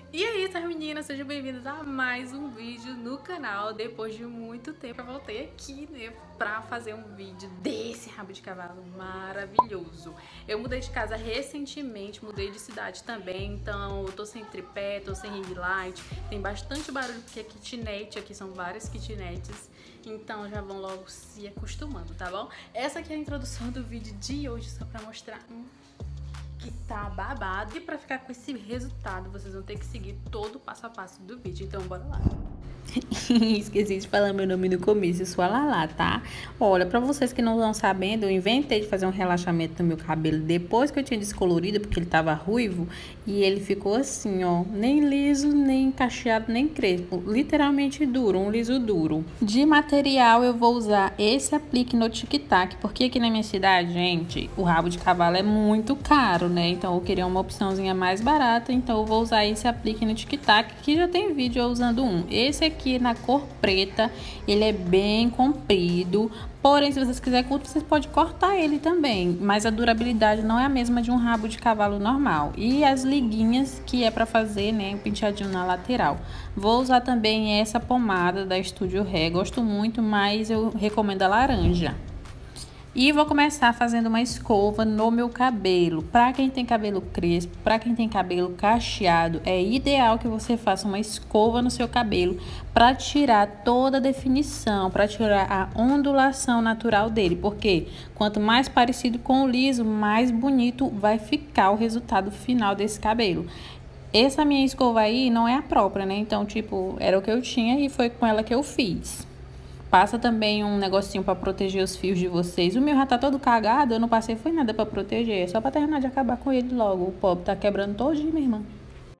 E é isso, meninas, sejam bem-vindas a mais um vídeo no canal. Depois de muito tempo eu voltei aqui, né, pra fazer um vídeo desse rabo de cavalo maravilhoso. Eu mudei de casa recentemente, mudei de cidade também, então eu tô sem tripé, tô sem ring light, tem bastante barulho porque é kitnet, aqui são várias kitnets, então já vão logo se acostumando, tá bom? Essa aqui é a introdução do vídeo de hoje, só pra mostrar que tá babado. E pra ficar com esse resultado, vocês vão ter que seguir todo o passo a passo do vídeo. Então, bora lá. Esqueci de falar meu nome no começo, eu sou a Lala, tá? Olha, pra vocês que não estão sabendo, eu inventei de fazer um relaxamento no meu cabelo depois que eu tinha descolorido, porque ele tava ruivo, e ele ficou assim, ó, nem liso, nem cacheado, nem crespo, literalmente duro, um liso duro. De material eu vou usar esse aplique no Tic Tac, porque aqui na minha cidade, gente, o rabo de cavalo é muito caro, né? Então eu queria uma opçãozinha mais barata, então eu vou usar esse aplique no Tic Tac, que já tem vídeo eu usando um. Esse aqui na cor preta, ele é bem comprido, porém se vocês quiserem curto, vocês podem cortar ele também, mas a durabilidade não é a mesma de um rabo de cavalo normal. E as liguinhas que é para fazer, né, um penteadinho na lateral. Vou usar também essa pomada da Studio Hair, gosto muito, mas eu recomendo a laranja. E vou começar fazendo uma escova no meu cabelo. Para quem tem cabelo crespo, para quem tem cabelo cacheado, é ideal que você faça uma escova no seu cabelo para tirar toda a definição, para tirar a ondulação natural dele. Porque quanto mais parecido com o liso, mais bonito vai ficar o resultado final desse cabelo. Essa minha escova aí não é a própria, né? Então, tipo, era o que eu tinha e foi com ela que eu fiz. Passa também um negocinho pra proteger os fios de vocês. O meu já tá todo cagado, eu não passei foi nada pra proteger. É só pra terminar de acabar com ele logo. O pobre tá quebrando todinho, minha irmã.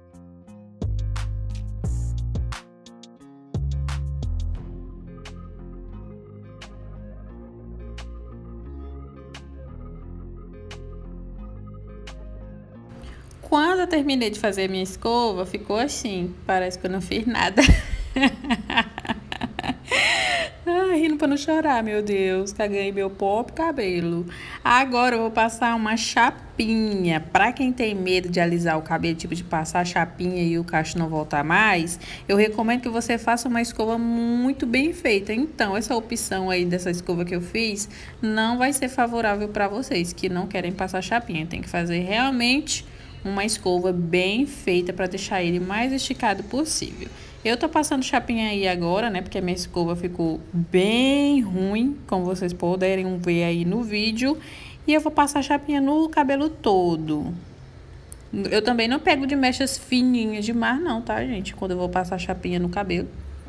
Quando eu terminei de fazer a minha escova, ficou assim. Parece que eu não fiz nada. Rindo pra não chorar, meu Deus, caguei meu próprio cabelo. Agora eu vou passar uma chapinha. Pra quem tem medo de alisar o cabelo, tipo de passar a chapinha e o cacho não voltar mais, eu recomendo que você faça uma escova muito bem feita. Então, essa opção aí dessa escova que eu fiz não vai ser favorável pra vocês que não querem passar chapinha. Tem que fazer realmente uma escova bem feita pra deixar ele mais esticado possível. Eu tô passando chapinha aí agora, né? Porque a minha escova ficou bem ruim, como vocês poderem ver aí no vídeo. E eu vou passar chapinha no cabelo todo. Eu também não pego de mechas fininhas demais não, tá, gente? Quando eu vou passar chapinha no cabelo.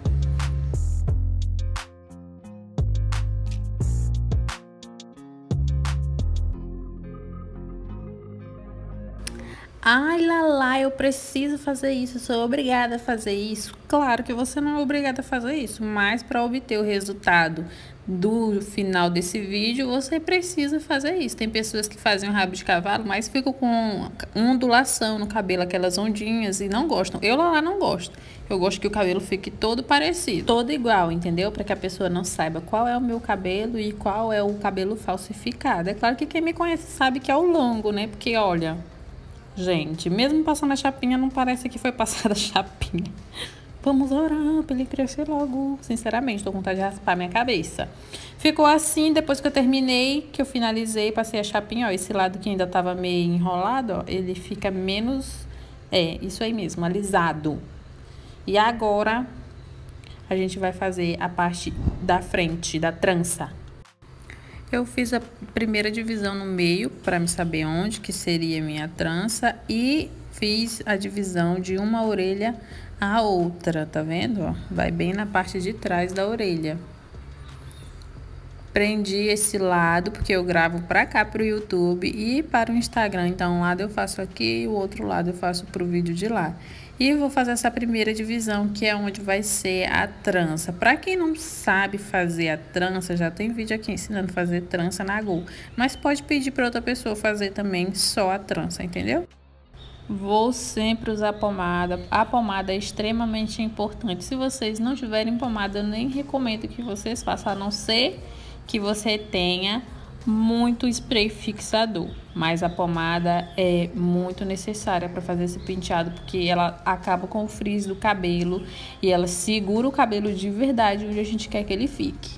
Ai, Lala, eu preciso fazer isso, eu sou obrigada a fazer isso. Claro que você não é obrigada a fazer isso, mas para obter o resultado do final desse vídeo, você precisa fazer isso. Tem pessoas que fazem um rabo de cavalo, mas ficam com ondulação no cabelo, aquelas ondinhas, e não gostam. Eu, Lala, não gosto. Eu gosto que o cabelo fique todo parecido, todo igual, entendeu? Para que a pessoa não saiba qual é o meu cabelo e qual é o cabelo falsificado. É claro que quem me conhece sabe que é o longo, né? Porque, olha... Gente, mesmo passando a chapinha, não parece que foi passada a chapinha. Vamos orar pra ele crescer logo. Sinceramente, tô com vontade de raspar minha cabeça. Ficou assim, depois que eu terminei, que eu finalizei, passei a chapinha, ó. Esse lado que ainda tava meio enrolado, ó, ele fica menos... É, isso aí mesmo, alisado. E agora, a gente vai fazer a parte da frente, da trança. Eu fiz a primeira divisão no meio, para me saber onde que seria minha trança. E fiz a divisão de uma orelha à outra, tá vendo? Ó, vai bem na parte de trás da orelha. Prendi esse lado, porque eu gravo pra cá, pro YouTube e para o Instagram. Então, um lado eu faço aqui e o outro lado eu faço pro vídeo de lá. E vou fazer essa primeira divisão, que é onde vai ser a trança. Pra quem não sabe fazer a trança, já tem vídeo aqui ensinando a fazer trança na Gol. Mas pode pedir pra outra pessoa fazer também só a trança, entendeu? Vou sempre usar pomada. A pomada é extremamente importante. Se vocês não tiverem pomada, eu nem recomendo que vocês façam, a não ser que você tenha muito spray fixador, mas a pomada é muito necessária para fazer esse penteado, porque ela acaba com o frizz do cabelo e ela segura o cabelo de verdade onde a gente quer que ele fique.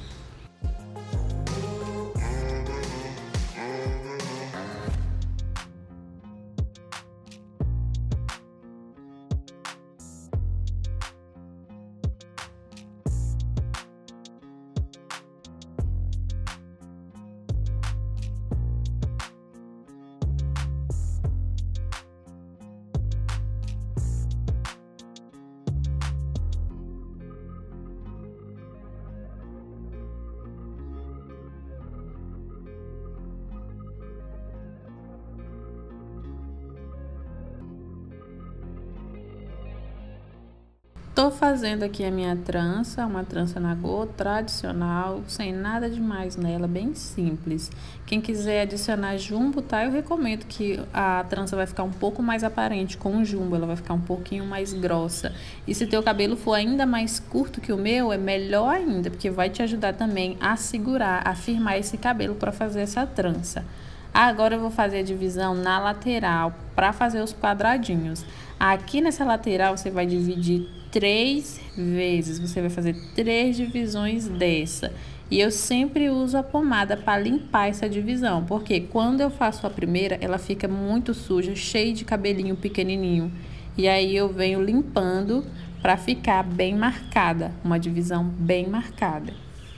Tô fazendo aqui a minha trança, uma trança nagô tradicional, sem nada demais nela, bem simples. Quem quiser adicionar jumbo, tá? Eu recomendo que a trança vai ficar um pouco mais aparente com o jumbo, ela vai ficar um pouquinho mais grossa. E se teu cabelo for ainda mais curto que o meu, é melhor ainda, porque vai te ajudar também a segurar, a firmar esse cabelo para fazer essa trança. Agora eu vou fazer a divisão na lateral para fazer os quadradinhos. Aqui nessa lateral você vai dividir 3 vezes, você vai fazer 3 divisões dessa. E eu sempre uso a pomada para limpar essa divisão, porque quando eu faço a primeira, ela fica muito suja, cheia de cabelinho pequenininho. E aí eu venho limpando para ficar bem marcada, uma divisão bem marcada.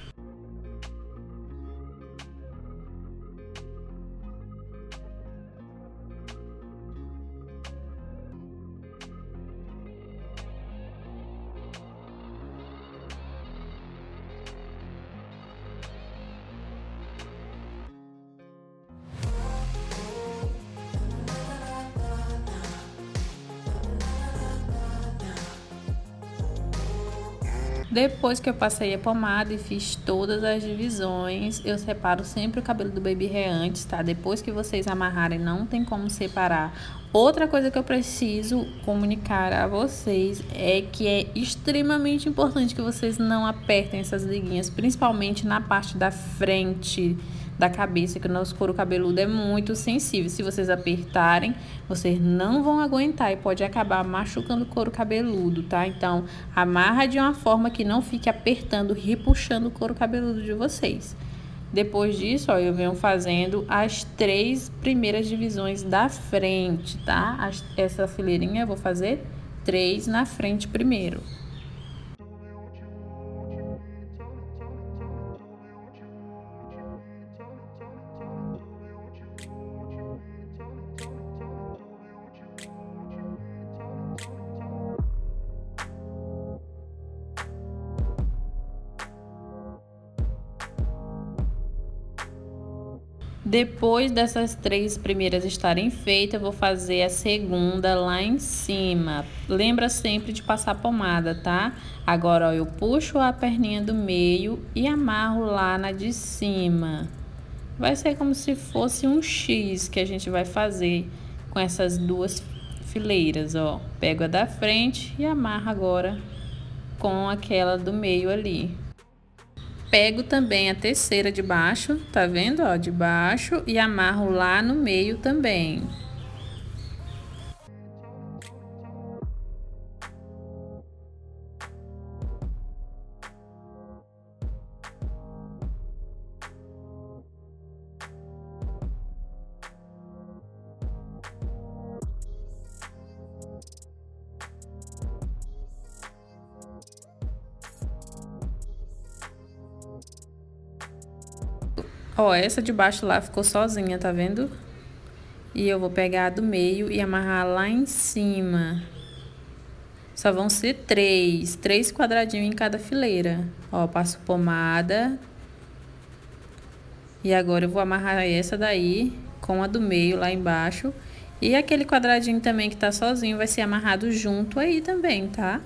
Depois que eu passei a pomada e fiz todas as divisões, eu separo sempre o cabelo do baby hair antes, tá? Depois que vocês amarrarem, não tem como separar. Outra coisa que eu preciso comunicar a vocês é que é extremamente importante que vocês não apertem essas liguinhas, principalmente na parte da frente da cabeça, que o nosso couro cabeludo é muito sensível. Se vocês apertarem, vocês não vão aguentar e pode acabar machucando o couro cabeludo, tá? Então, amarra de uma forma que não fique apertando, repuxando o couro cabeludo de vocês. Depois disso, ó, eu venho fazendo as 3 primeiras divisões da frente, tá? Essa fileirinha eu vou fazer 3 na frente primeiro. Depois dessas 3 primeiras estarem feitas, eu vou fazer a segunda lá em cima. Lembra sempre de passar pomada, tá? Agora, ó, eu puxo a perninha do meio e amarro lá na de cima. Vai ser como se fosse um X que a gente vai fazer com essas 2 fileiras, ó. Pego a da frente e amarro agora com aquela do meio ali. Pego também a terceira de baixo, tá vendo, ó, de baixo, e amarro lá no meio também. Ó, essa de baixo lá ficou sozinha, tá vendo? E eu vou pegar a do meio e amarrar lá em cima. Só vão ser 3 quadradinhos em cada fileira. Ó, passo pomada. E agora eu vou amarrar essa daí com a do meio lá embaixo. E aquele quadradinho também que tá sozinho vai ser amarrado junto aí também, tá?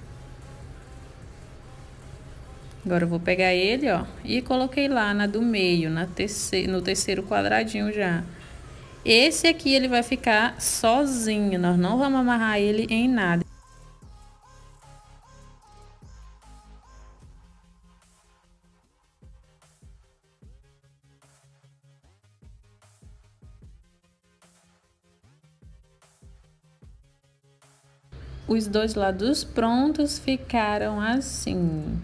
Agora eu vou pegar ele, ó, e coloquei lá na do meio, no terceiro quadradinho já. Esse aqui ele vai ficar sozinho, nós não vamos amarrar ele em nada. Os dois lados prontos ficaram assim.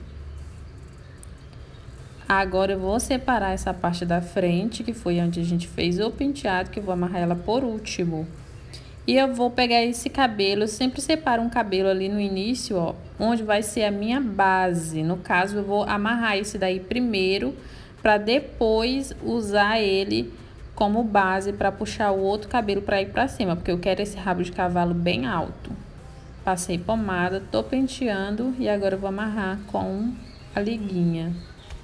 Agora eu vou separar essa parte da frente, que foi onde a gente fez o penteado, que eu vou amarrar ela por último. E eu vou pegar esse cabelo, eu sempre separo um cabelo ali no início, ó, onde vai ser a minha base. No caso, eu vou amarrar esse daí primeiro, para depois usar ele como base para puxar o outro cabelo para ir para cima, porque eu quero esse rabo de cavalo bem alto. Passei pomada, tô penteando e agora eu vou amarrar com a liguinha.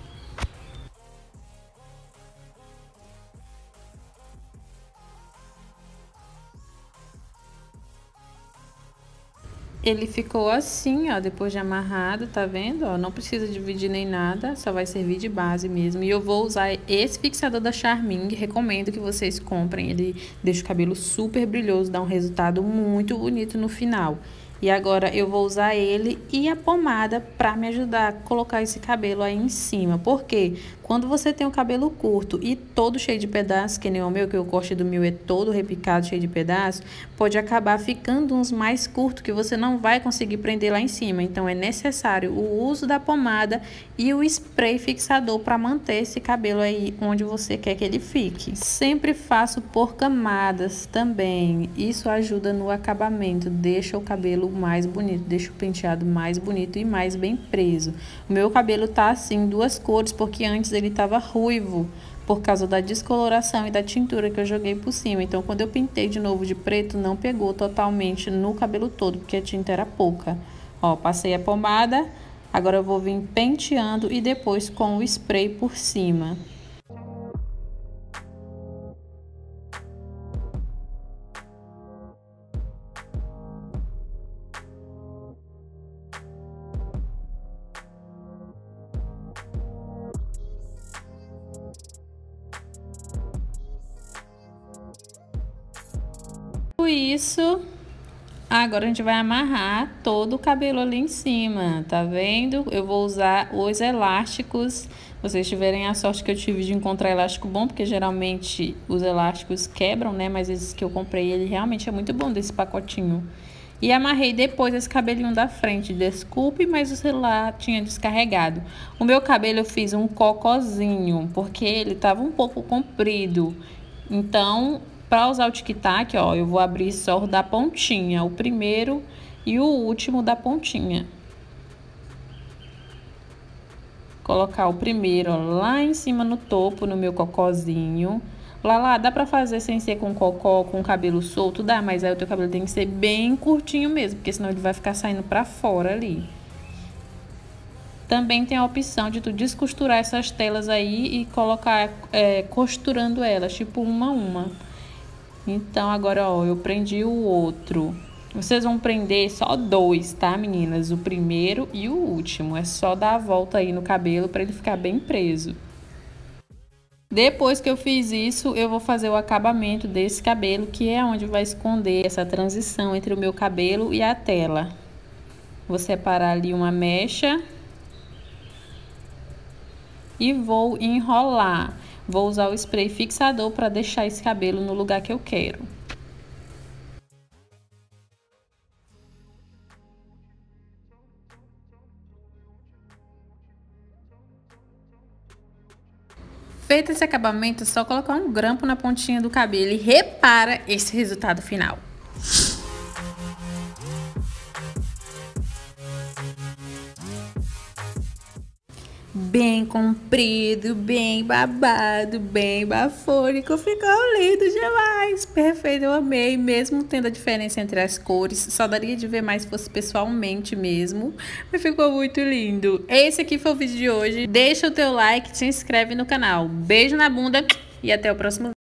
Ele ficou assim, ó, depois de amarrado, tá vendo? Ó, não precisa dividir nem nada, só vai servir de base mesmo. E eu vou usar esse fixador da Charming, recomendo que vocês comprem. Ele deixa o cabelo super brilhoso, dá um resultado muito bonito no final. E agora eu vou usar ele e a pomada para me ajudar a colocar esse cabelo aí em cima. Porque quando você tem o cabelo curto e todo cheio de pedaços, que nem o meu, que o corte do meu é todo repicado, cheio de pedaços, pode acabar ficando uns mais curtos que você não vai conseguir prender lá em cima. Então é necessário o uso da pomada e o spray fixador para manter esse cabelo aí onde você quer que ele fique. Sempre faço por camadas também. Isso ajuda no acabamento, deixa o cabelo mais bonito, deixa o penteado mais bonito e mais bem preso. O meu cabelo tá assim, duas cores, porque antes ele tava ruivo, por causa da descoloração e da tintura que eu joguei por cima. Então, quando eu pintei de novo de preto, não pegou totalmente no cabelo todo, porque a tinta era pouca. Ó, passei a pomada, agora eu vou vir penteando e depois com o spray por cima. Isso, agora a gente vai amarrar todo o cabelo ali em cima, tá vendo? Eu vou usar os elásticos. Se vocês tiverem a sorte que eu tive de encontrar elástico bom, porque geralmente os elásticos quebram, né? Mas esses que eu comprei, ele realmente é muito bom desse pacotinho. E amarrei depois esse cabelinho da frente. Desculpe, mas o celular tinha descarregado. O meu cabelo eu fiz um cocozinho, porque ele tava um pouco comprido. Então, para usar o tic-tac, ó, eu vou abrir só o da pontinha, o primeiro e o último da pontinha. Colocar o primeiro, ó, lá em cima no topo, no meu cocozinho. Lá, dá pra fazer sem ser com cocó, com cabelo solto? Dá, mas aí o teu cabelo tem que ser bem curtinho mesmo, porque senão ele vai ficar saindo pra fora ali. Também tem a opção de tu descosturar essas telas aí e colocar costurando elas, tipo uma a uma. Então, agora, ó, eu prendi o outro. Vocês vão prender só dois, tá, meninas? O primeiro e o último. É só dar a volta aí no cabelo para ele ficar bem preso. Depois que eu fiz isso, eu vou fazer o acabamento desse cabelo, que é onde vai esconder essa transição entre o meu cabelo e a tela. Vou separar ali uma mecha e vou enrolar. Vou usar o spray fixador para deixar esse cabelo no lugar que eu quero. Feito esse acabamento, é só colocar um grampo na pontinha do cabelo e repara esse resultado final. Bem comprido, bem babado, bem bafônico, ficou lindo demais, perfeito, eu amei, mesmo tendo a diferença entre as cores, só daria de ver mais se fosse pessoalmente mesmo, mas ficou muito lindo. Esse aqui foi o vídeo de hoje, deixa o teu like, se inscreve no canal, beijo na bunda e até o próximo vídeo.